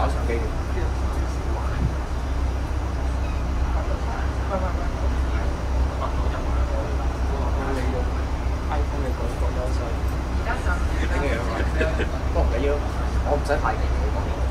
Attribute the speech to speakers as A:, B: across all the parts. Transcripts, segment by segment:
A: 搞相機嘅。利用 iPhone 嘅嗰個優勢。呢個樣啊，不過唔緊要，我唔使太勁嘅講嘢。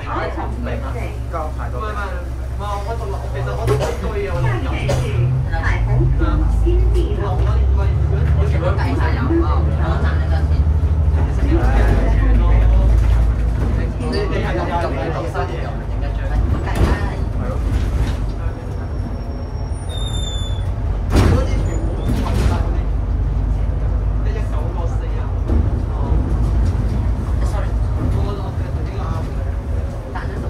A: 排零啊，交排到零。
B: 我讀落，其實我讀呢句嘢我都有。
C: 彩虹橋新地路。
D: 如果計下油啊，我賺得多錢。
B: 你係入嚟收嘢，
D: 點解最計啦？
A: 係咯。
B: 嗰啲全部都係曬嗰啲，你1964啊。
D: sorry，
B: 我嘅應該啱嘅。
D: 賺得到。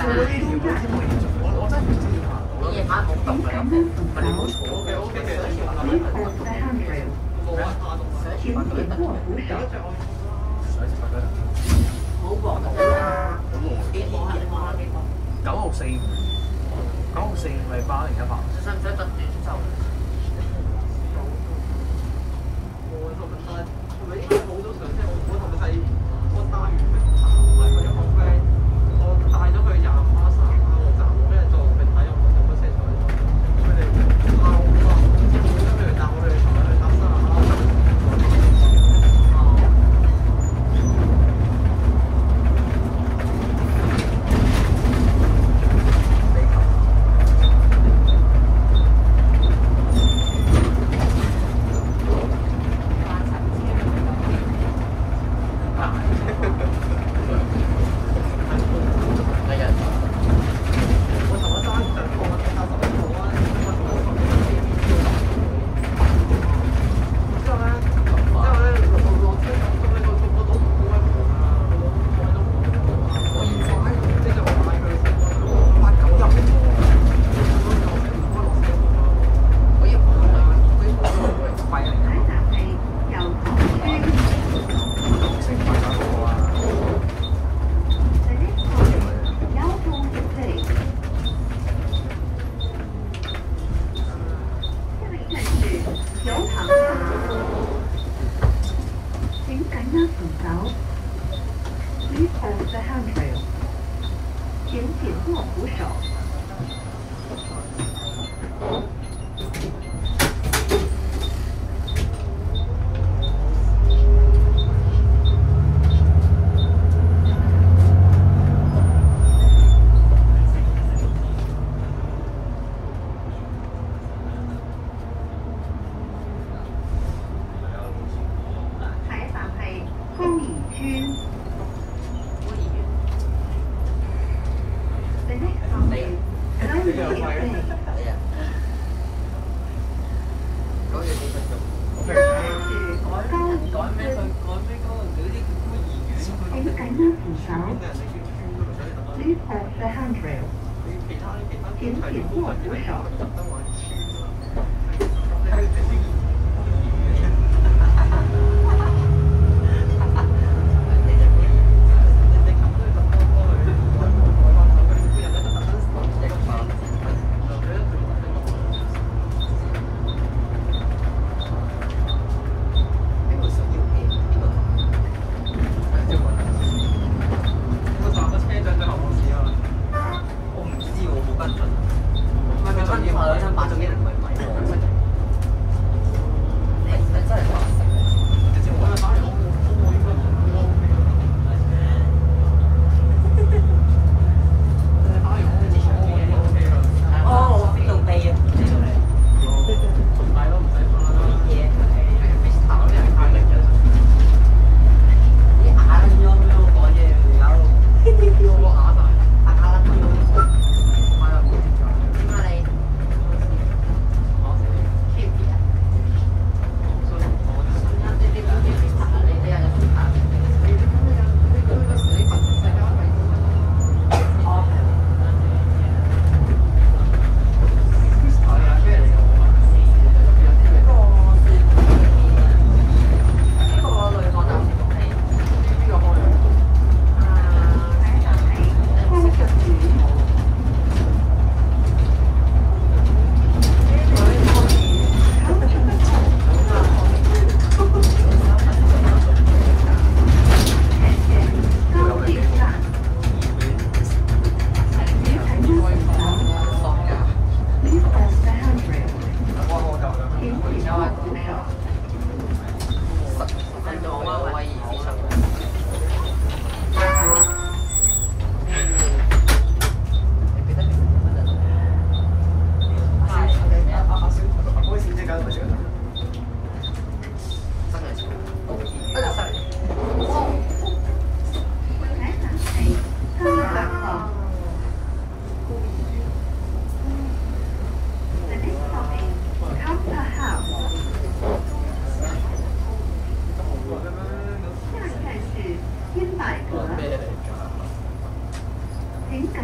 A: 嗰啲條件先可以做，我真係唔知點行到咯。
D: 夜晚冇動嘅，
C: 请赶慢
A: 唔係你唔好
C: 走，
A: 坐嘅，
B: OK，
C: Please hold the handrail，请紧握扶手。
A: 上一次發覺
D: 好黃嘅啫。幾個係嘛？幾個
A: 964咪80100。
D: 使唔使特短袖？
B: 我係咪應該好咗上車？我係咪係我帶完唔係佢一個 friend，我帶咗佢廿巴沙個站，我跟住就去睇有乜車坐喺度，佢哋鬧我話，即係本身佢哋帶我去搭沙拉。Please hold the handrail， 请紧握扶手。下一站係高怡村。The next stop is Lonely Bay。
D: 講嘢幾分鐘？
C: 是高怡村。請緊握扶手。Please hold the handrail， 請緊握扶手。
D: 8.1唔係米喎。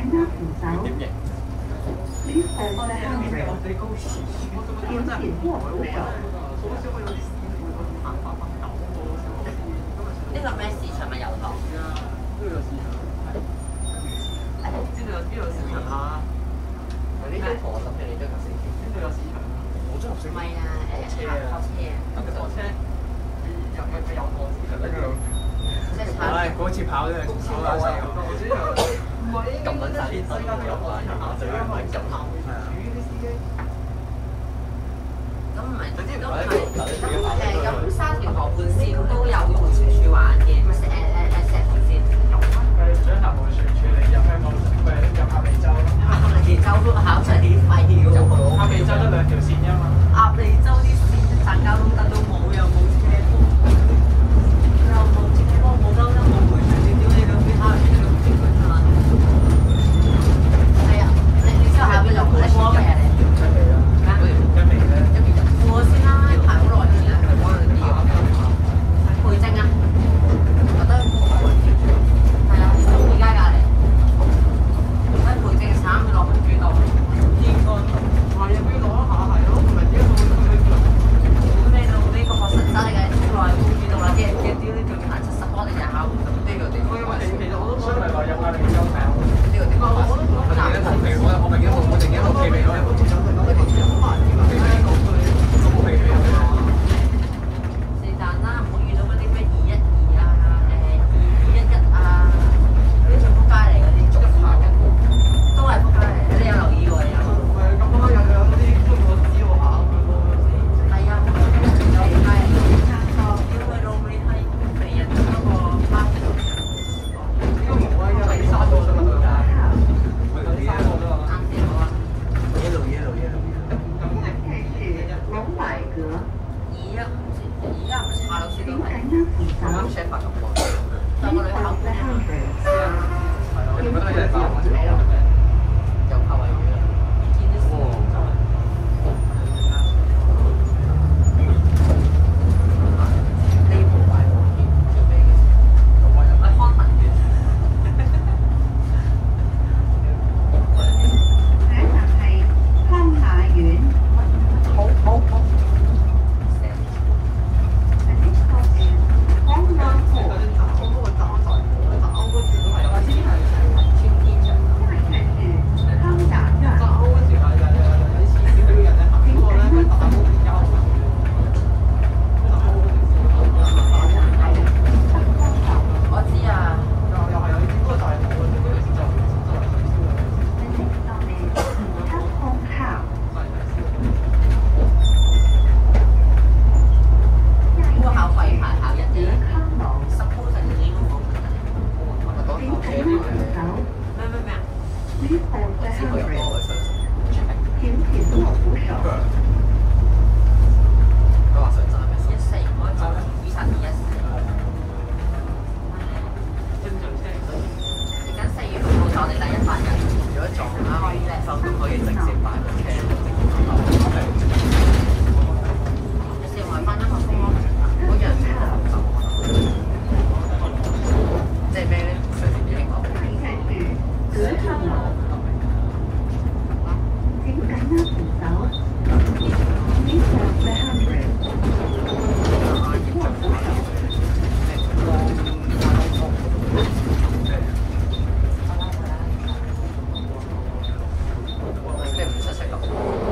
C: 緊握扶手。
A: 點型？
C: Please hold the handrail。
B: 你高時，我做乜
C: 緊
B: 真係
C: 緊握扶手。
B: 好少會有啲師傅會行發發狗喎，
D: 呢個咩市場咪油塘？
B: 都有市場，知道有邊度市場啊？
A: 呢張圖我諗起你張頭先。
B: 邊度有市場啊？
A: 我張頭先。
D: 唔係啊，客貨車。
B: 有貨車，有貨市場喺度。
D: 即係
A: 唉，嗰次跑真係跑爛晒咁。
B: 唔係，
A: 撳緊晒啲燈有關係，就要咪撳。係啊。
D: 咁唔係，咁三條河畔線都有迴旋處玩嘅，咪石湖線。
B: 佢想行迴旋處，你入香港，佢入鴨脷洲咯。
D: 鴨脷洲都考出啲廢嘅喎。
B: 鴨脷洲得2條線啫嘛。
D: 鴨脷洲啲線站交通燈都冇，又冇車波，又冇車波，冇交通，冇迴旋處，屌你兩邊蝦嚟都唔知佢乜。係啊，你之後下邊就冇車嘅嚟。我先啦，排好耐先啦，佢幫你啲培正啊，覺得係啊，中意街隔離，喺培正慘，佢落去豬檔，應該
B: 係啊，佢攞一下係咯，同埋點解佢
D: 咩到呢個學神真係嘅，出來都知道啦，嘅屌呢條行70波定20呢個地方，
B: 其實我都想係話入鴨脷洲睇
D: 呢個地方我都覺得難。
A: 我咪記得我淨記得我記味咯。
D: 是但啦，唔好遇到嗰啲咩212啊、211啊，嗰啲全撲街嚟嗰啲，都係撲街嚟，你有留意過有？
B: 咁多有嗰啲中國指導下佢咯。
D: 係啊，有係要去到尾係肥人嗰個巴士。
B: 應該冇啊，因為3個啫嘛，佢哋3個啫嘛。
D: 啱先好啊。
A: Yellow。
C: 龍擺閣。
D: 而家唔係馬老師都
C: 請
D: 係
C: 緊握扶手。
A: 啱 check 法咁講。
D: 兩個女
C: Please
D: 考
C: hold the handrail。
A: 你覺得有人打或者有拍位嘅？
D: 見到先。
A: 呢部擺放片準備嘅時候，我有乜
D: 康文嘅。
C: 下一站係康雅苑。
D: 好。
C: The next stop is 康樂湖。
B: 我嗰個打曬我，打歐嗰時都係有啲係
D: 穿天場。
C: 下一站是康雅苑。
B: 打歐嗰時係有啲錢少嘅人咧行嗰個咧，佢打歐比較難嘅。打歐嗰陣時有人打歐比較難。
D: 我知啊。
B: 又係有啲嗰個就係冇嘅，嗰陣時就係取消嘅。
C: The next stop is 黑空號。
D: 不過考廢牌考1啫
C: 康樓。
D: ，suppose 係你應該冇問題。
C: 請緊握扶手。
D: 咩啊？
C: Please hold the
A: 知道有
C: handrail。
A: 多嘅相信。
C: 請緊握扶手。
A: 佢話上山咩事？
D: 14我就23214。
B: 正常車。
D: 嚟緊4月6號就我哋第100日。
A: 如果撞啱收都可以直接擺部車。
D: 有時換翻一個風咯。
A: 嗰人即係咩咧？上次已經講。
C: 接住隔康樓。請緊握扶手。Please hold the handrail。握扶手。
A: 咩577咁？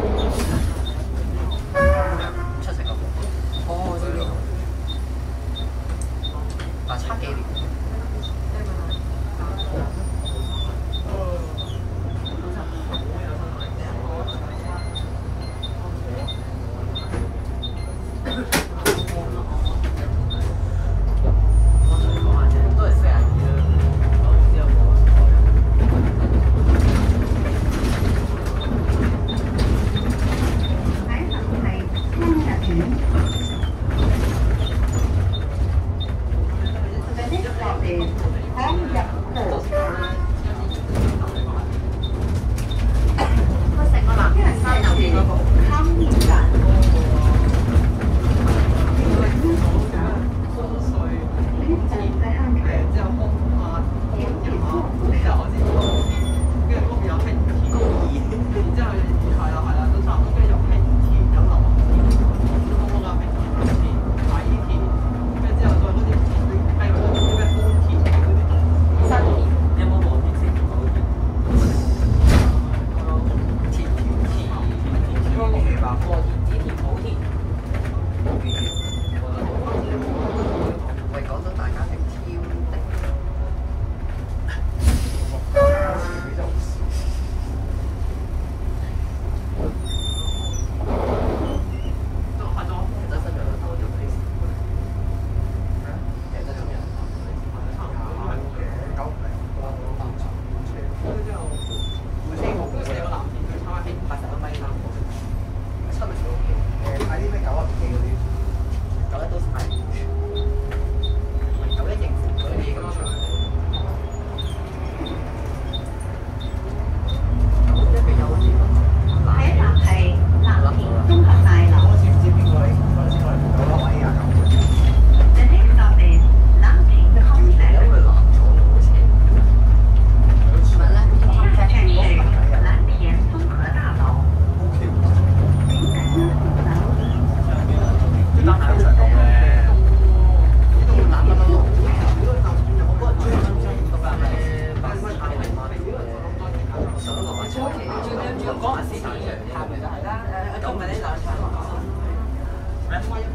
D: 講埋先，下邊就係啦。咁咪呢兩場。咩？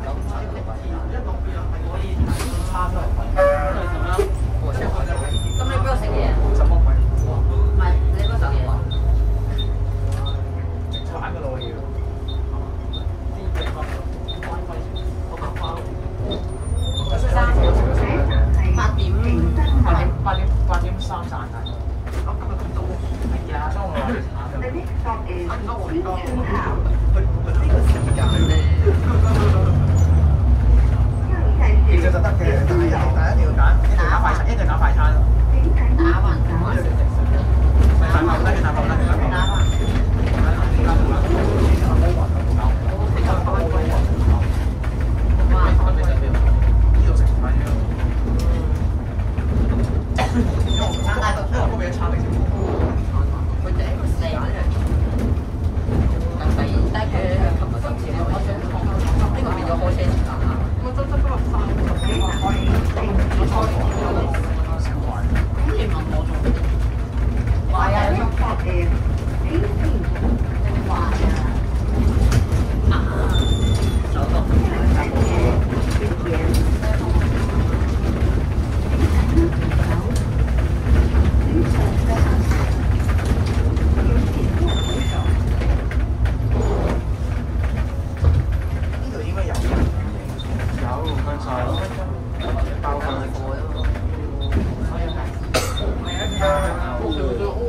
D: 差咗嚟。咁你邊度食嘢？
A: 什麼鬼？
D: 唔係，你邊度食嘢？
A: 玩嘅咯要。8點3散係。係啊，所以我話你
C: The next stop is Queenstown House。
A: 其實就得嘅，但係一定要揀，一定揀快餐，一定揀快餐咯。
D: 打橫。
A: 打橫得，打橫得，打橫。
B: 我